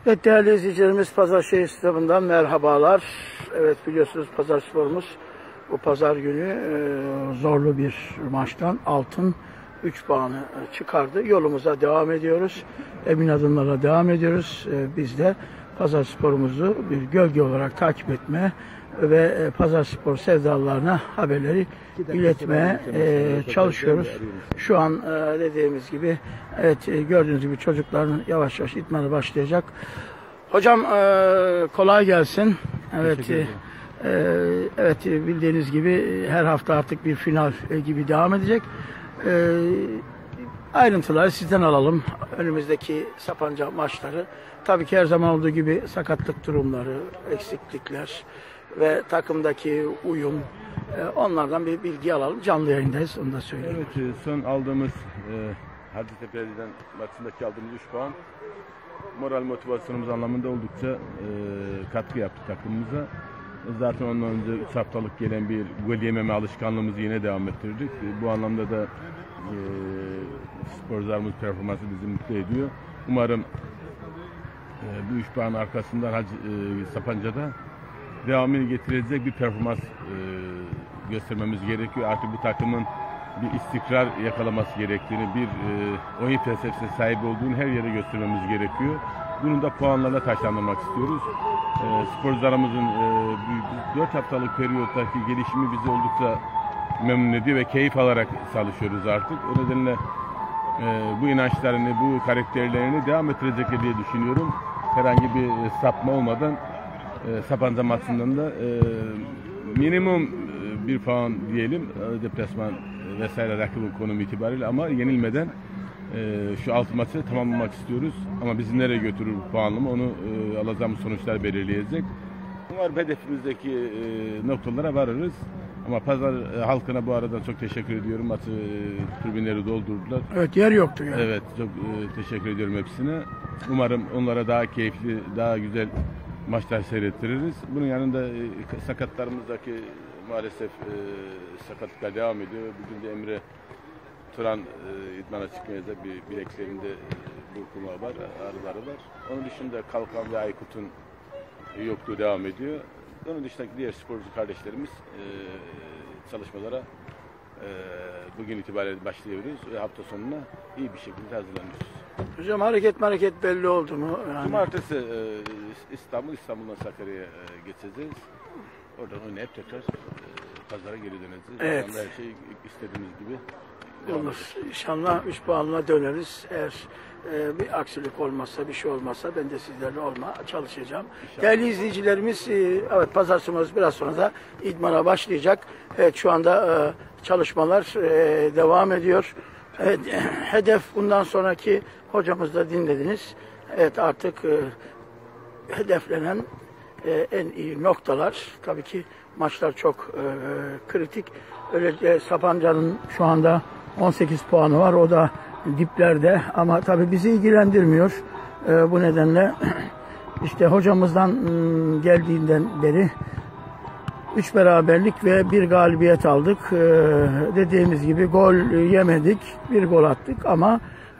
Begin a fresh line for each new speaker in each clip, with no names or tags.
Evet değerli izleyicilerimiz, Pazarşehir Stadı'ndan merhabalar. Evet biliyorsunuz Pazarspor'umuz bu pazar günü zorlu bir maçtan altın 3 puanı çıkardı. Yolumuza devam ediyoruz. Emin adımlarla devam ediyoruz. Biz de Pazarspor'umuzu bir gölge olarak takip etmeye ve Pazarspor sevdalılarına haberleri iletmeye çalışıyoruz. Şu an dediğimiz gibi evet gördüğünüz gibi çocukların yavaş yavaş idmanı başlayacak. Hocam kolay gelsin. Evet evet bildiğiniz gibi her hafta artık bir final gibi devam edecek. Ayrıntıları sizden alalım. Önümüzdeki Sapanca maçları. Tabii ki her zaman olduğu gibi sakatlık durumları, eksiklikler ve takımdaki uyum, onlardan bir bilgi alalım. Canlı yayındayız, onu da söyleyeyim.
Evet, son aldığımız Hacettepe'den maçındaki aldığımız 3 puan moral motivasyonumuz anlamında oldukça katkı yaptı takımımıza. Zaten ondan önce 3 haftalık gelen bir gol yememe alışkanlığımızı yine devam ettirdik. Bu anlamda da sporcularımız performansı bizi mutlu ediyor. Umarım bu 3 puan arkasından Sapanca'da devamını getirecek bir performans göstermemiz gerekiyor. Artık bu takımın bir istikrar yakalaması gerektiğini, bir oyun felsefesine sahip olduğunu her yere göstermemiz gerekiyor. Bunu da puanlarla taşlandırmak istiyoruz. Sporcularımızın 4 haftalık periyottaki gelişimi bizi oldukça memnun ediyor ve keyif alarak çalışıyoruz artık. O nedenle bu inançlarını, bu karakterlerini devam ettirecekler diye düşünüyorum. Herhangi bir sapma olmadan Sapanca maçından da minimum bir puan diyelim deplasman vesaire rakibin konumu itibariyle ama yenilmeden şu 6 maçı tamamlamak istiyoruz. Ama bizi nereye götürür bu puanlama onu alacağımız sonuçlar belirleyecek. Umarım hedefimizdeki noktalara varırız. Ama pazar halkına bu arada çok teşekkür ediyorum. Maçı tribünleri doldurdular.
Evet yer yoktu yani.
Evet çok teşekkür ediyorum hepsine. Umarım onlara daha keyifli, daha güzel maçlar seyrettiririz. Bunun yanında sakatlarımızdaki maalesef sakatlıklar devam ediyor. Bugün de Emre Turan idmana çıkmayacak, bir bileklerinde burkulma var, ağrıları var. Onun dışında Kalkan ve Aykut'un yokluğu devam ediyor. Onun dışındaki diğer sporcu kardeşlerimiz çalışmalara bugün itibariyle başlıyoruz ve hafta sonuna iyi bir şekilde hazırlanıyoruz.
Hocam hareket belli oldu mu? Yani...
Cumartesi İstanbul'dan Sakarya'ya geçeceğiz. Oradan oynayıp tekrar pazara geri döneceğiz.
Evet.
Her şey istediğimiz gibi
olur. İnşallah 3 puanla döneriz. Eğer bir aksilik olmazsa, bir şey olmazsa ben de sizlerle çalışacağım. İnşallah. Değerli izleyicilerimiz, evet Pazarspor'umuz biraz sonra da idmana başlayacak. Evet şu anda çalışmalar devam ediyor. Evet, hedef bundan sonraki hocamız da dinlediniz. Evet artık hedeflenen en iyi noktalar. Tabii ki maçlar çok kritik. Öyle Sapanca'nın şu anda 18 puanı var. O da diplerde ama tabii bizi ilgilendirmiyor. Bu nedenle işte hocamızdan geldiğinden beri 3 beraberlik ve 1 galibiyet aldık. Dediğimiz gibi gol yemedik. 1 gol attık ama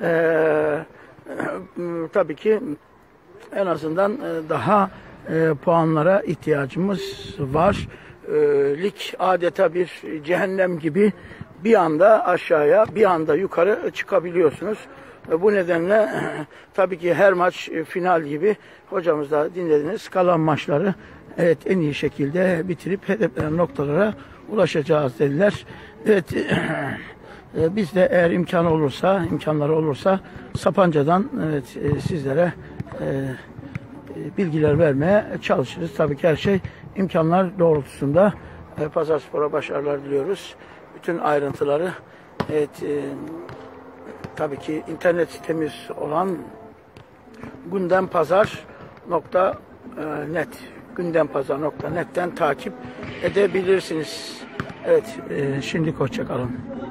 tabii ki en azından daha puanlara ihtiyacımız var. Lig adeta bir cehennem gibi bir anda aşağıya bir anda yukarı çıkabiliyorsunuz. Bu nedenle tabii ki her maç final gibi hocamız da dinlediniz. Kalan maçları evet en iyi şekilde bitirip hedeflenen noktalara ulaşacağız dediler. Evet biz de eğer imkanları olursa Sapanca'dan evet sizlere bilgiler vermeye çalışırız. Tabii ki her şey imkanlar doğrultusunda. Pazarspor'a başarılar diliyoruz. Bütün ayrıntıları evet tabii ki internet sitemiz olan gündempazar.net gündempazar.net'ten takip edebilirsiniz. Evet şimdi hoşça kalın.